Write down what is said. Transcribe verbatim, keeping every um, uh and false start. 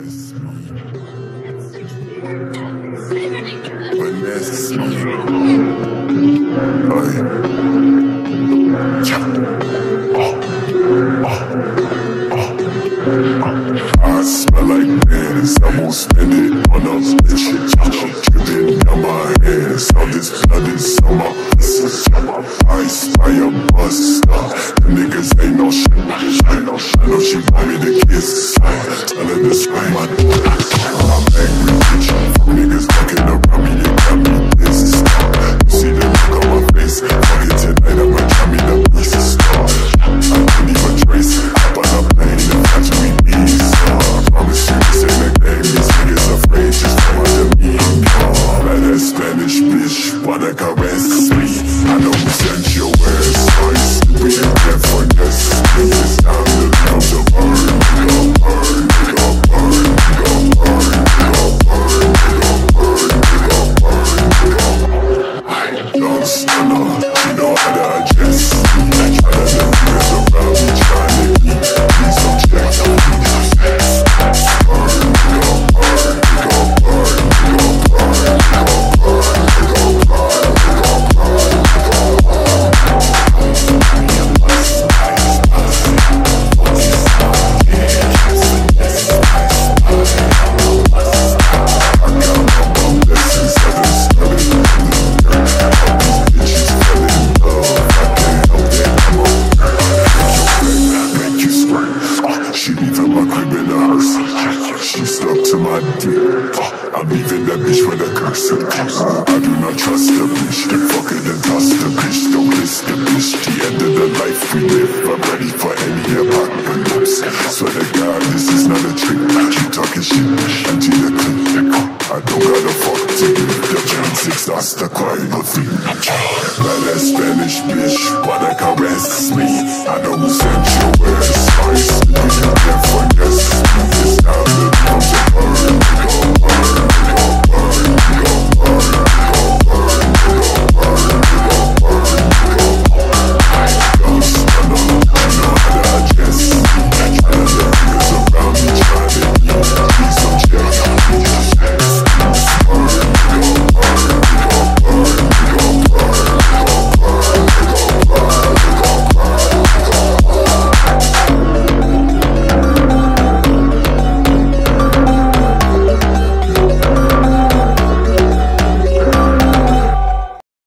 Finesse. I smell like bands, I won't spend it on a bitch. Dripping down my hands, all this blood is on my wrists. I spy a buster, the niggas ain't no shit. I know she want me to kiss, tell her this way. I'm angry bitch, niggas fucking around me, you got me this. You see the look on my face, fuck it tonight, I'ma try me the beast. I can't even trace, hop on a plane and catch me easy. I promise you this ain't a game, these niggas afraid just come under me. Badass Spanish bitch, wanna caress me. I know who sent your ass, so you stupid and can't finesse me. It's time to come to burn, nigga, burn, nigga, burn, nigga, burn, nigga, burn, nigga, burn, nigga, burn, nigga. I don't stunner, you know how to adjust me. Try to let niggas around me, trying to eat, please don't check me. Burn, nigga, burn, nigga, burn, nigga, burn, nigga, burn, nigga, burn, nigga, I'm leaving that bitch with a curse. I do not trust the bitch. Then fuck it and toss the bitch. Don't miss the bitch. The end of the life we live. I'm ready for any apocalypse. Swear to God, this is not a trick. Keep talking shit. Empty the clip. I don't gotta fuck to give. The chance exhausts the quiet thing. Badass Spanish bitch, wanna caress me. I know who sent your words.